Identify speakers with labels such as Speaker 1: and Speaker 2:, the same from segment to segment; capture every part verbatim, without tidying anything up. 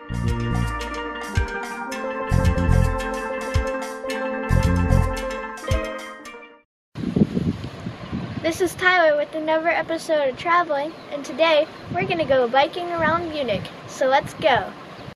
Speaker 1: This is Tyler with another episode of Traveling, and today we're going to go biking around Munich, so let's go.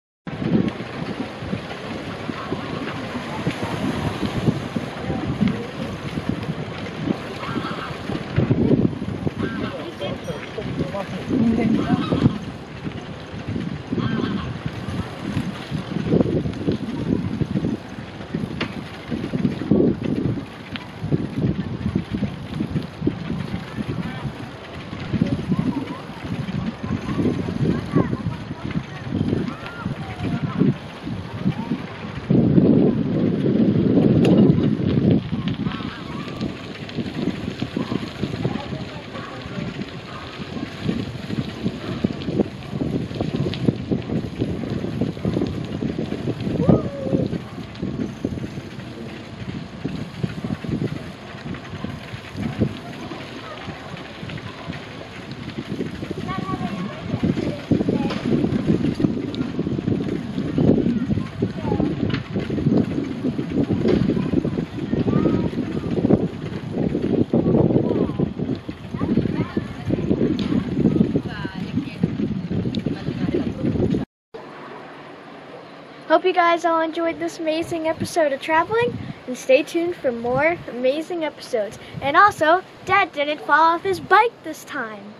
Speaker 1: Hope you guys all enjoyed this amazing episode of Traveling, and stay tuned for more amazing episodes. And also, Dad didn't fall off his bike this time.